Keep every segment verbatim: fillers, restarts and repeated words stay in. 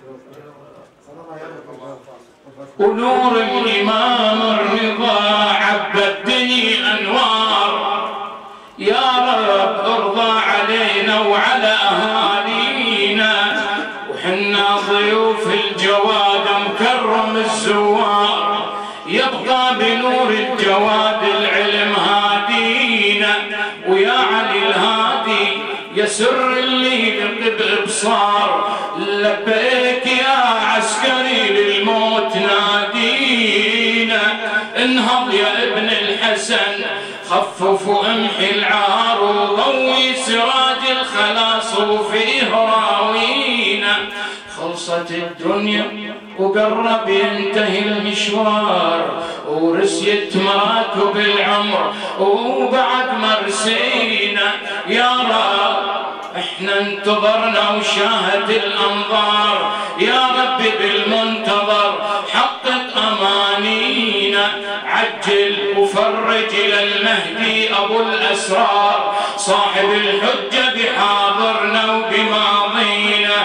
ونور الإمام الرضا عبى الدنيا أنوار. يا رب ارضى علينا وعلى أهالينا، وحنا ضيوف الجواد مكرم الزوار. يبقى بنور الجواد العلم هادينا، ويا علي الهادي يسر اللي بإبصار. لبيك يا عسكري للموت نادينا، انهض يا ابن الحسن خفف وامحي العار، وضوي سراج الخلاص وفيه راوينا. خلصت الدنيا وقرب ينتهي المشوار، ورسيت مراكب العمر وبعد مرسينا. يا رب احنا انتظرنا وشاهد الانظار، يا رب بالمنتظر حقق امانينا. عجل وفرج للمهدي ابو الاسرار، صاحب الحجه بحاضرنا وبماضينا.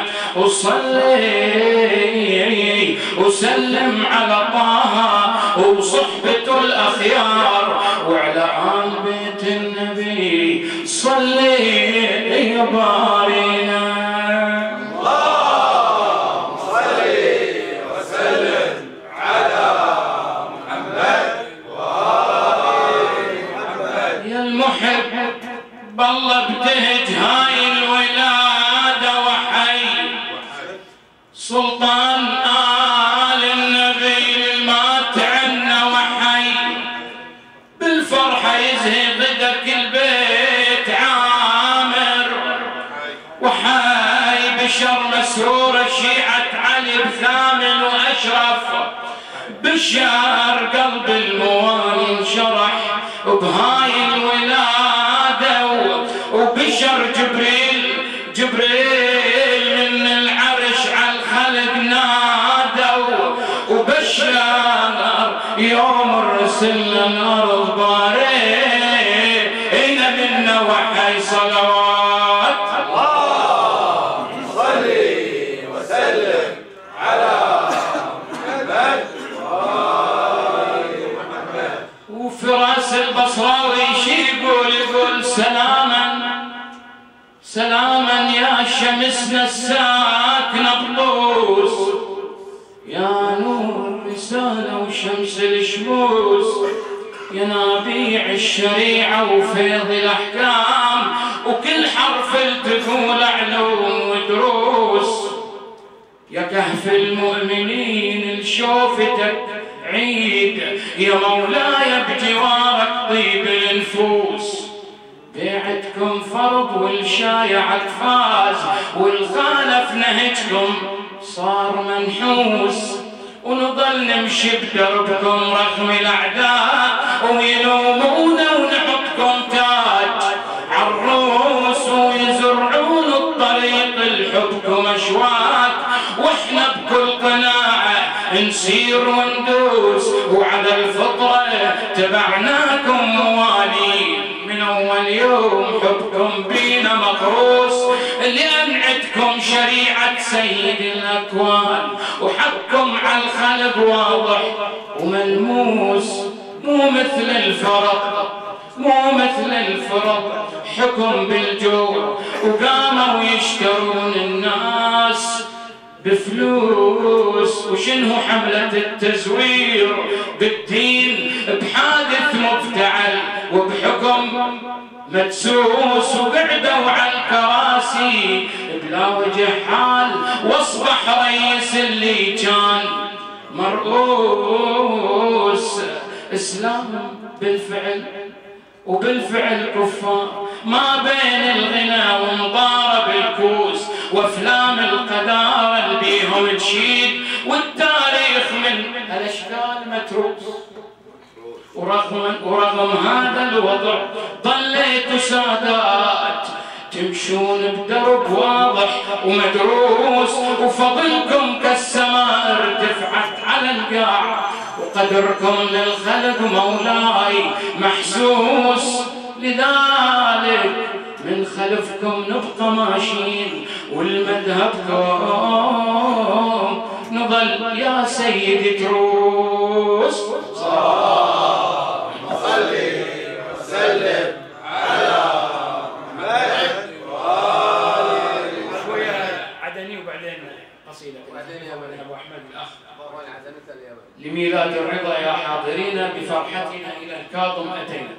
وصلي وسلم على طه وصحبته الاخيار، وعلى آل بيت النبي صلي يا بارينا. اللهم صل وسلم على محمد وآل محمد. يا المحب بالله ابتهج هاي الولادة وحي سلطان آل النبي المات عنا وحي. بالفرحة يزهي غدك البيت عامر، وحي بشر مسرور شيعة علي بثامن وأشرف. بشار قلب الموالي انشرح بهاي الولادة، وبشر جبريل جبريل من العرش على الخلق نادوا. وبشار يوم الرسل الأرض بارينا منا وحي صلوات. اللهم صل وسلم على محمد وآل محمد. وفراس البصراوي شي يقول يقول سلاما سلاما يا شمسنا الساكنة بطوس، يا نور الرسالة وشمس الشموس، يا نبيع الشريعة وفيض الأحكام، وكل حرف تقول علوم ودروس. يا كهف المؤمنين لشوفتك عيد، يا مولاي بجوارك طيب النفوس. بيعتكم فرض والشايعة فاز، والخالف نهجكم صار منحوس. ونضل نمشي بدربكم رغم الأعداء، ويلومونا ونحطكم تاج عالروس، ويزرعون الطريق لحبكم أشواك. واحنا بكل قناعة نسير وندوس، وعلى الفطرة تبعناكم موالين. من أول يوم حبكم بينا مغروس، لأن عندكم شريعة سيد الأكوان، وحقكم على الخلق واضح وملموس. مو مثل الفرق مو مثل الفرق حكم بالجور، وقاموا يشترون الناس بفلوس. وشنو حملة التزوير بالدين بحادث مفتعل وبحكم مدسوس. وقعدوا على الكراسي بلا وجه حال، واصبح رئيس اللي كان مرؤوس. اسلام بالفعل وبالفعل كفار، ما بين الغنى ومضارب الكوس، وافلام القدارة اللي بيهم تشيد، والتاريخ من الاشكال متروس. ورغم ورغم هذا الوضع ظليتوا سادات، تمشون بدرب واضح ومدروس. وفضلكم كالسماء ارتفعت على القاع، وقدركم للخلق مولاي محسوس. لذلك من خلفكم نبقى ماشيين، والمذهبكم تظل يا سيدي تروس. اللهم صل وسلم على محمد وآل محمد. عدني وبعدين قصيدة وبعدين يا ولد أبو أحمد الأخ. لميلاد الرضا يا حاضرين بفرحتنا إلى الكاظم أتينا.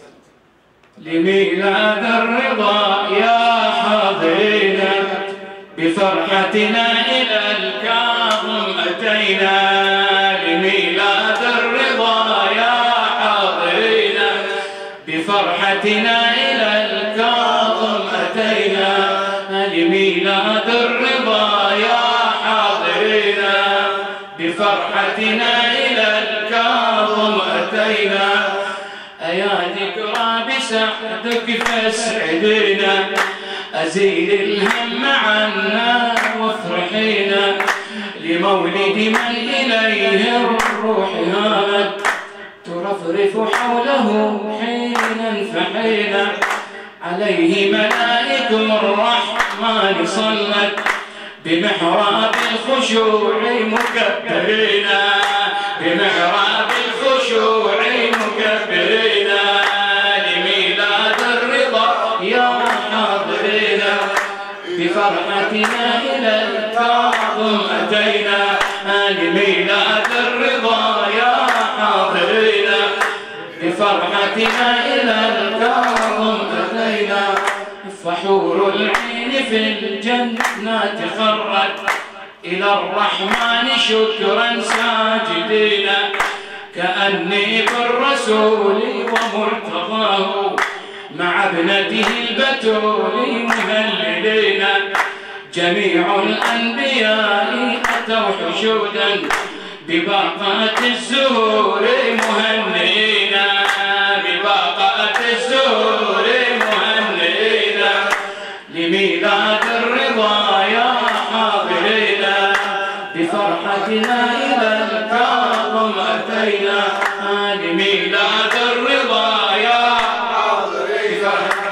لميلاد الرضا يا حاضرين بفرحتنا إلى الكاظم أتينا. لميلاد الرضا يا حاضرين بفرحتنا إلى الكاظم أتينا. لميلاد الرضا يا حاضرين بفرحتنا إلى الكاظم أتينا. أيا ذكرى بسعدك فاسعدنا أزيل الهم عنا وافرحينا. لمولد من إليه الروح هامت ترفرف حوله حينا فحينا. عليه ملائك الرحمن صلت بمحراب الخشوع مكبرين. بمحراب الخشوع مكبرين. لميلاد الرضا يا حاضرين بفرحتنا إلى الكاظم أتينا. لميلاد الرضا يا حاضرين بفرحتنا إلى الكاظم أتينا. فحور العين في الجنات خرت إلى الرحمن شكرا ساجدين. كأني بالرسول ومرتضاه مع ابنته البتول مهللين. جميع الأنبياء أتوا حشودا بباقات الزهور مهنئين. بباقات الزهور مهنئين. لميلاد الرضا يا حاضرين بفرحتنا إلى الكاظم أتينا. لميلاد الرضا يا حاضرين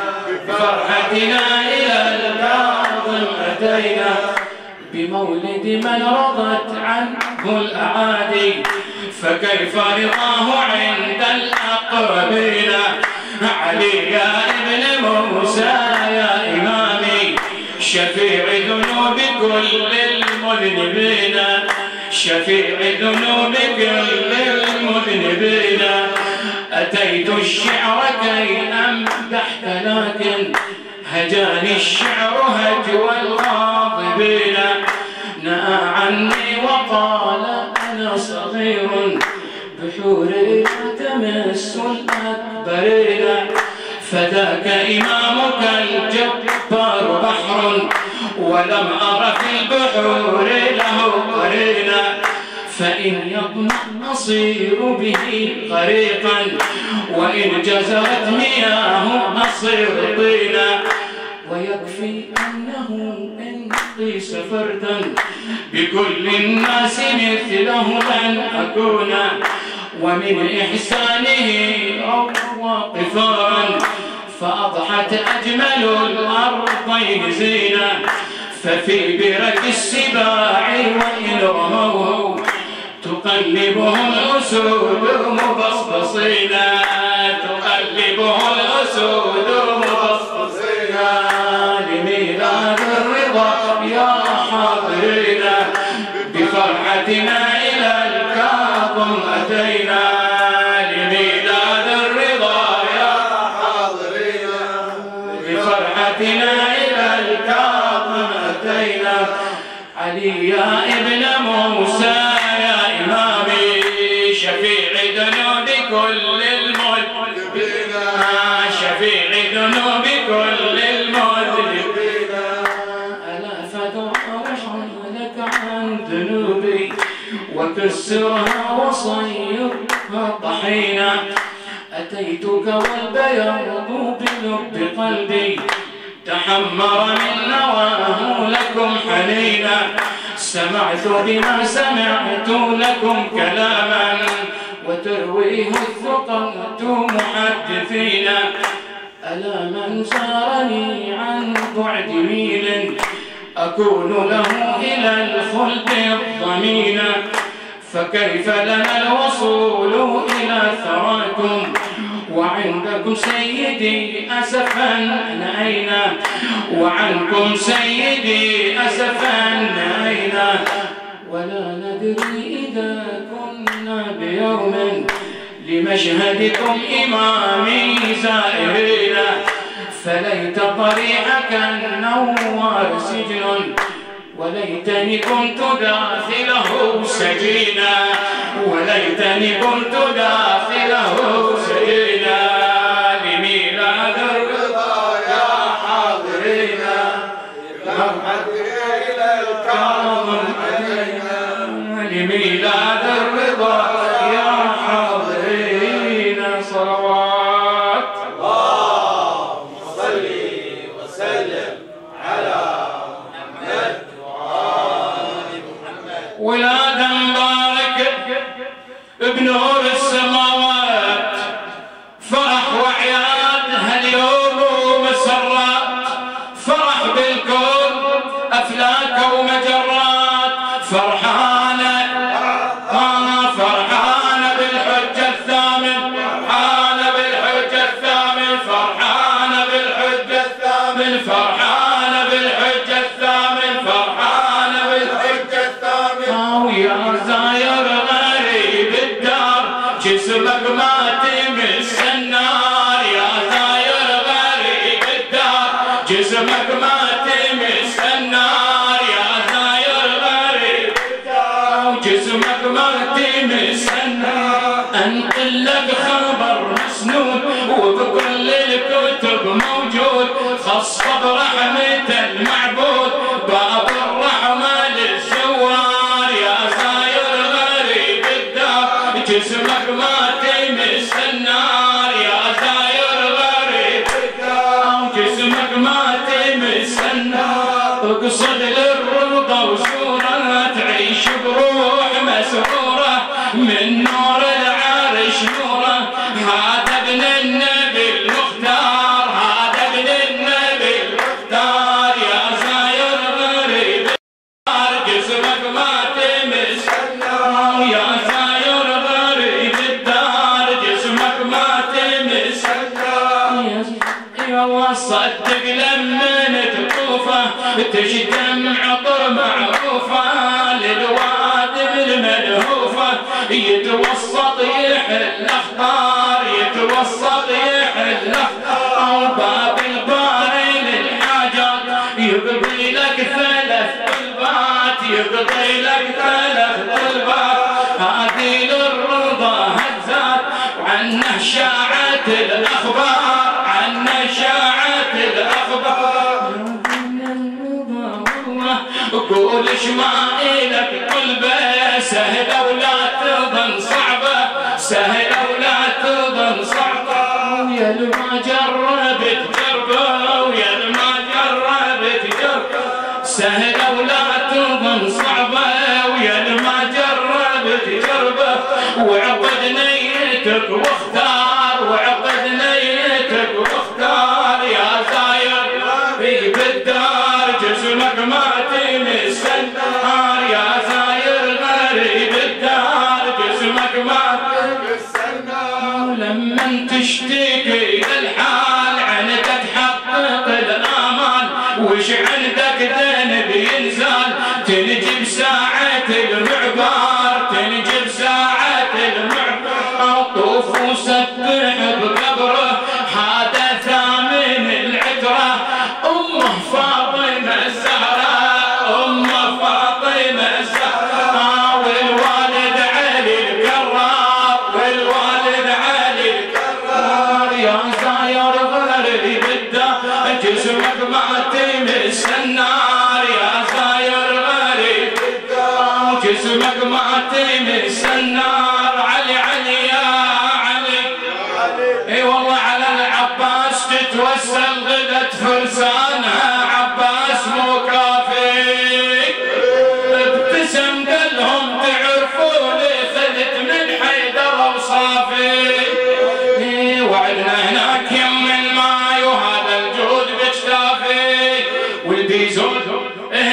بفرحتنا إلى الكاظم أتينا. بمولد من رضت عنه الأعادي فكيف رضاه عند الأقربين. علي يا ابن موسى يا إمامي شفيع ذنوب كل المذنبين. شفيع ذنوب كل المذنبين. أتيت الشعر كي أمدحك لكن هجاني الشعر هجو الغاضبين. نأى عني وقال أنا صغير بحوري تمس الأكبرين. فذاك إمامك الجبار بحر ولم أر في البحور له قرينا. فإن يطمع نصير به غريقا وإن جزرت مياه نصير طينا. ويكفي أنه إن قيس فردا بكل الناس مثله لن أكون. ومن إحسانه روى قفارا فأضحت أجمل الأرضين زينا. ففي برك السباع وإن رموه تقلبهم الأسود مبصبصين. تقلبهم الأسود مبصبصين. لميلاد الرضا يا حاضرين بفرحتنا إلى الكاظم أتينا. لميلاد الرضا يا حاضرين بفرحتنا إلى الكاظم أتينا. علي يا ابن موسى يا إمامي شفيع ذنوب كل المذنبين. شفيع ذنوب كل المذنبين. ألا فدعوها لك عن ذنوبي وكسرها وصيرها طحينا. أتيتك والبياض بلب قلبي تحمر من نواه لكم حنينا. سمعت بما سمعت لكم كلاما وترويه الثقات محدثين. ألا من سارني عن بعد ميل أكون له إلى الخلد ضمينا، فكيف لنا الوصول إلى ثراكم وعندكم سيدي أسفا نأينا، وعنكم سيدي أسفا نأينا، ولا ندري إذا كنا بيوم لمشهدكم إمامي زائرين، فليت طريقك النوار سجن وليتني كنت داخله سجينا، وليتني كنت داخله سجينا، لميلاد الرضا يا حاضرين نضحك إلى الكاظم علينا، لميلاد الرضا يا حاضرين. صلوات اللهم صل وسلم على ولادا مبارك بنور السماوات، فرح وعياد هاليوم ومسرات، فرح بالكون أفلاك ومجرات، فرحانة آه فرحانة بالحجة الثامن، فرحانة بالحجة الثامن، فرحانة بالحجة الثامن، فرحانة بالحجة الثامن، فرحانة بالحجة الثامن. ويا زاير غريب الدار جسمك ما تمس النار، يا زاير غريب الدار جسمك ما تمس النار، يا زاير غريب الدار جسمك ما تمس النار. انقل لك خبر مسنود وبكل الكتب موجود، خص برحمة المعبود باب الرحمة للزوار، يا زاير غريب الدار جسمك ما تمس النار، يا زاير غريب الدار جسمك ما تمس النار. اقصد للرضا وسورة تعيش بروح مسرورة من نور العرش نوره، هذا ابن النبي المختار، هذا ابن النبي المختار، يا زاير غريب الدار جسمك ما تمس النار، يا زاير غريب الدار جسمك ما تمس النار. يا الله صدق لما تطوفه تجتمع عطر معروفه، للوادم الملهوفه يتوسط يحل اخطار، يتوسط يحل اخطار. باب الباري للحاجات يقضي لك ثلاث طلبات، يقضي لك ثلاث طلبات. هذه للرضا هزات وعنه شاعت الاخبار، عنه شاعت الاخبار. قول شمائلك قلبه سهلة ولا تظن صعبة، سهلة ولا تظن صعبة. ويا ما جربت جربه، ويا ما جربت جربه، سهلة ولا تظن صعبة، ويا ما جربت جربه. وعقد نيتك واختار، وعقد نيتك واختار، يا زاير غريب الدار جسمك ما تمس النار، يا زاير غريب الدار جسمك ما تمس النار. ولما تشتكي للحال عندك تحقق الآمال، وش عندك ذنب ينزال، تنجي بساعة المعبار، تنجي بساعة المعبار. طوف وسبح بقبره هذا ثامن العترة، أمه فاطمة الزهراء، أمه فاطمة الزهراء. والوالد علي الكرار، والوالد علي الكرار. يا زاير غريب الدار جسمك ما تمس النار، يا زاير غريب الدار جسمك ما تمس النار. علي علي يا علي، اي والله على العباس تتوسل غدت فرسانها، عباس مو كافي ابتسم قالهم تعرفوا لي خذت من حيدر وصافي. وعدنا هناك يم الماي وهذا الجود بجتافي، والبيزون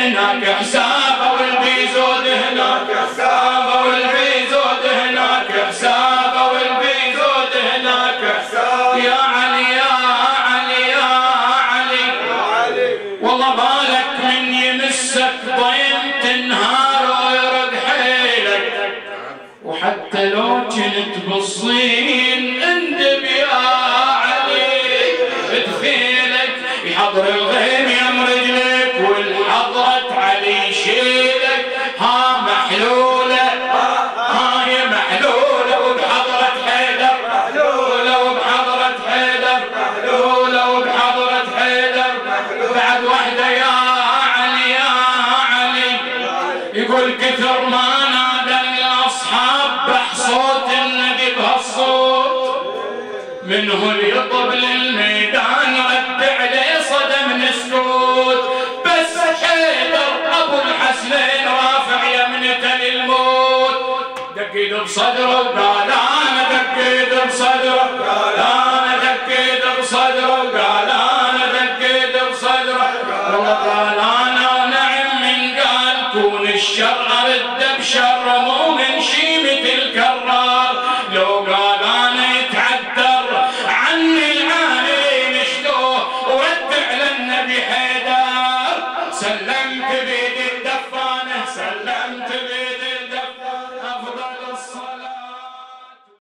حتى لو كنت بالصين اندب يا علي، دخيلك يحضر الغيم يم رجلك والحضرة علي يشيلك. ها محلولة هاي محلولة وبحضرة حيدر، محلولة وبحضرة حيدر، محلولة وبحضرة حيدر. بعد وحدة يا علي يا علي، يقول كثر ما نادى الأصحاب بحصوت النبي بهالصوت، منه اللي يطب للميدان رد عليه صدم نسكوت. بس حيدر أبو الحسنين رافع يمنته للموت، دقيد بصدره وقال أنا دقيد بصدره، قال أنا دقيد بصدره، قال أنا دقيد بصدره. قال أنا نعم من قال كون الشر أرد بشر مو من شيمة الكرار. لو قال أنا يتعذر عني العاملين اشتوه ورد على النبي حيدر. سلم